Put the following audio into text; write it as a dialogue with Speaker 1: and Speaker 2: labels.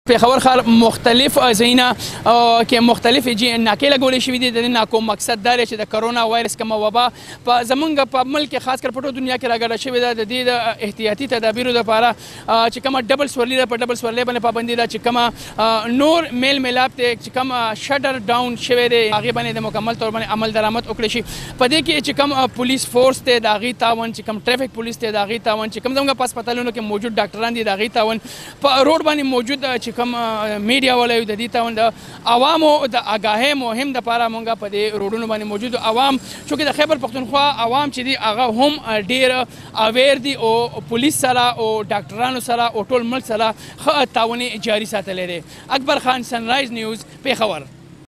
Speaker 1: پېښور ښار مختلف ځایونه کې مختلف ناکې لګولې شوي دي. د دې ناکو مقصد دا دی چې د کرونا وایرس کومه وبا په زمونږ په ملک کې خاص کر په ټوله دنیا کې راګډه شوې ده. د دې د احتیاطي تدابیرو لپاره چې کومه ډبل سورلي ده په ډبل سورلۍ باندې پابندي ده، چې کومه نور میل میلاپ دی، چې کوم شټر ډاون شوی دی هغې باندې د مکمل طور باندې عمل درآمد وکړی شي. په دې کې چې کوم پولیس فورس دی د هغې تعاون، چې کوم ټریفک پولیس دی د هغې تعاون، چې کوم زموږ په هسپتالونو کې موجود ډاکټران دي د هغې تعاون، په روډ باندې موجود چې کوم میډیا والا د دې تعاون، د عوامو د آګاهۍ مهم دپاره مونږ په دې روډونو باندې موجود عوام، چونکې د خیبر پښتونخوا عوام چې دي هغه هم ډېر اویر دي او پولیس سره او ډاکټرانو سره او ټول ملک سره ښه تعاون جاري ساتلی دی. اکبر خان، سنرایز نیوز، پېښور.